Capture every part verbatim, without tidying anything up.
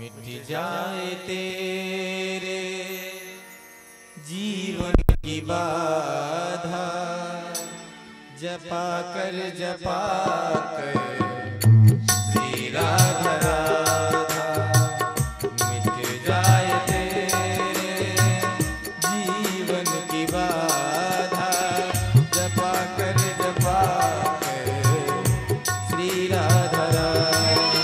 मिट जाए तेरे जीवन की बाधा, जपा कर जपा कर श्री राधा राधा। मिट जाए तेरे जीवन की बाधा, जपा कर जपा कर श्री राधा राधा।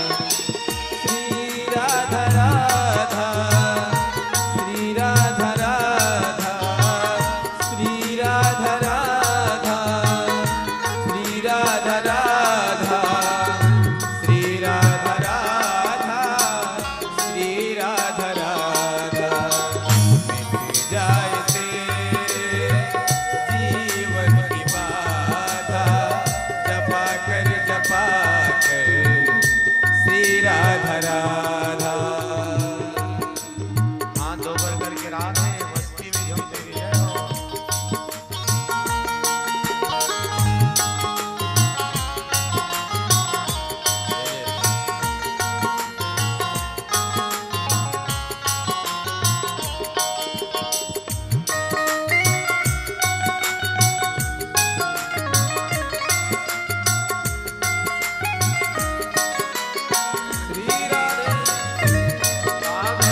श्री राधा राधा, श्री राधा राधा, श्री राधा राधा, श्री राधा राधा, श्री राधा राधा, श्री राधा राधा। मिट जाए तेरे जीवन की बाधा, जपा कर जपा कर श्री राधा राधा। हाथ दो ऊपर करके राधे मस्ती में झूमते हुए जय हो। श्री राधे राधे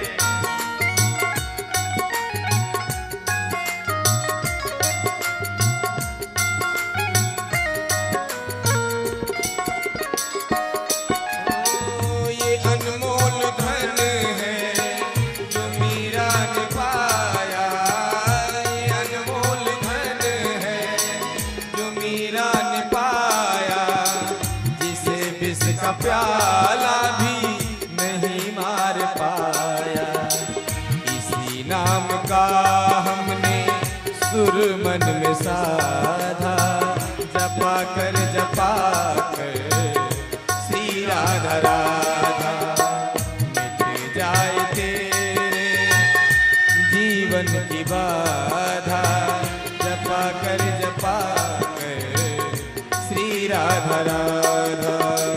ओ, ये अनमोल धन है जो मीरा ने पाया। ये अनमोल धन है जो मीरा ने पाया, जिसे विष का प्याला भी नहीं मार पाया। इसी नाम का हमने सुर मन में साधा, जपा कर जपा कर श्री राधा राधा। मिट जाए तेरे जीवन की बाधा, जपा कर जपा कर श्री राधा राधा।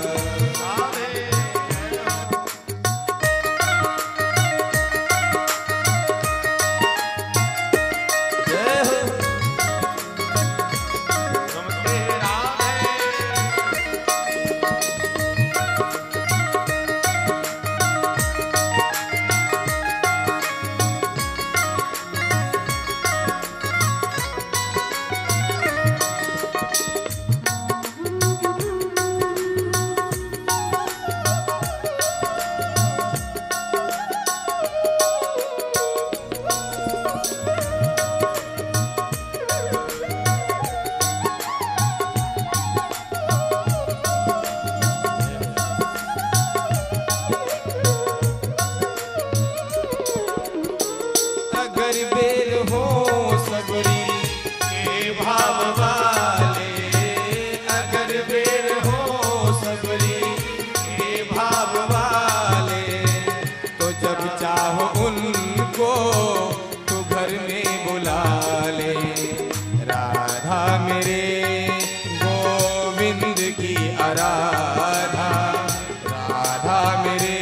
जय हो नमस्ते राधे। अगर बेर हो सबरी के भाव वाले, अगर बेर हो सबरी के भाव वाले, तो जब चाहो उनको तो घर में बुला ले। राधा मेरे गोविंद की आराधा, राधा मेरे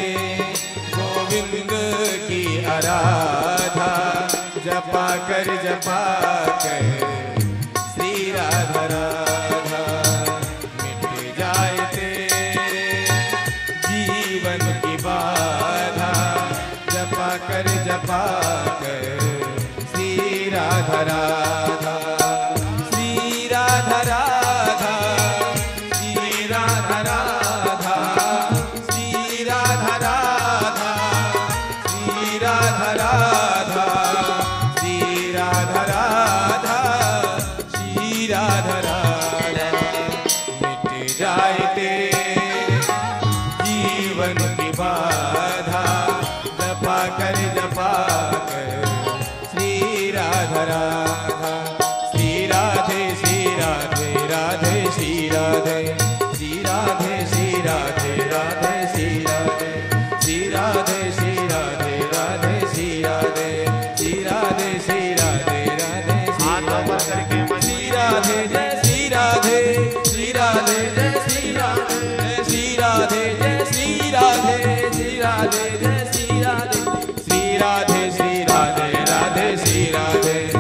गोविंद की आराधा, जपा कर जपा कर श्री राधा राधा। मिट जाए तेरे जीवन की बाधा, जपा कर जपा कर श्री राधा राधा। श्री राधा राधा, श्री राधा राधा, श्री राधा राधा, श्री राधा राधा, श्री राधा राधा, श्री राधा राधा। मिट जाए तेरे जीवन की बाधा, जपा कर जपा कर श्री राधा राधा। श्री राधे श्री राधे राधे श्री राधे, श्री राधे श्री राधे राधे श्री राधे, श्री राधे श्री राधे राधे श्री राधे, श्री राधे श्री राधे राधे हाथ दो ऊपर करके मस्ती श्री राधे जय श्री राधे, श्री राधे जय श्री राधे, जय श्री राधे जय श्री राधे, श्री राधे जय श्री राधे श्री राधे श्री राधे राधे श्री राधे